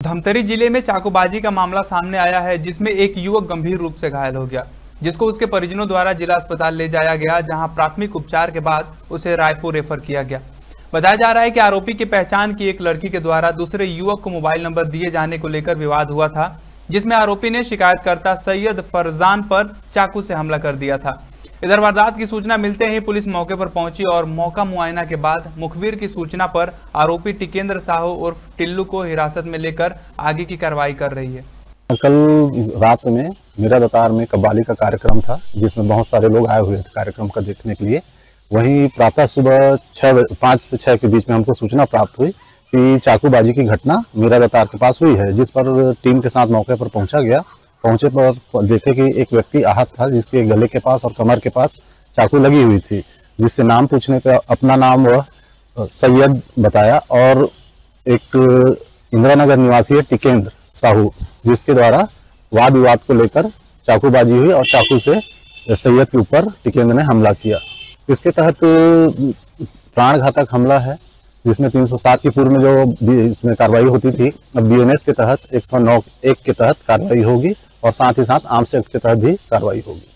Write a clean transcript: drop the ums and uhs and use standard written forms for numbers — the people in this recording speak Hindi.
धमतरी जिले में चाकूबाजी का मामला सामने आया है, जिसमें एक युवक गंभीर रूप से घायल हो गया, जिसको उसके परिजनों द्वारा जिला अस्पताल ले जाया गया, जहां प्राथमिक उपचार के बाद उसे रायपुर रेफर किया गया। बताया जा रहा है कि आरोपी की पहचान की एक लड़की के द्वारा दूसरे युवक को मोबाइल नंबर दिए जाने को लेकर विवाद हुआ था, जिसमें आरोपी ने शिकायतकर्ता सैयद फरजान पर चाकू से हमला कर दिया था। इधर वारदात की सूचना मिलते ही पुलिस मौके पर पहुंची और मौका मुआयना के बाद मुखबिर की सूचना पर आरोपी टिकेंद्र साहू उर्फ टिल्लू को हिरासत में लेकर आगे की कार्रवाई कर रही है। कल रात में मेरा दतार में कव्वाली का कार्यक्रम था, जिसमें बहुत सारे लोग आए हुए थे कार्यक्रम का देखने के लिए। वहीं प्रातः सुबह 5 से 6 के बीच में हमको सूचना प्राप्त हुई कि चाकूबाजी की घटना मेरा दतार के पास हुई है, जिस पर टीम के साथ मौके पर पहुंचा गया। पहुंचे पर देखे कि एक व्यक्ति आहत था, जिसके गले के पास और कमर के पास चाकू लगी हुई थी, जिससे नाम पूछने पर अपना नाम वह सैयद बताया और एक इंदिरानगर निवासी है टिकेंद्र साहू, जिसके द्वारा वाद विवाद को लेकर चाकूबाजी हुई और चाकू से सैयद के ऊपर टिकेंद्र ने हमला किया। इसके तहत प्राणघातक हमला है, जिसमें 307 की पूर्व में जो इसमें कार्रवाई होती थी, अब BNS के तहत 109(1) के तहत कार्रवाई होगी और साथ ही साथ आर्म्स एक्ट के तहत भी कार्रवाई होगी।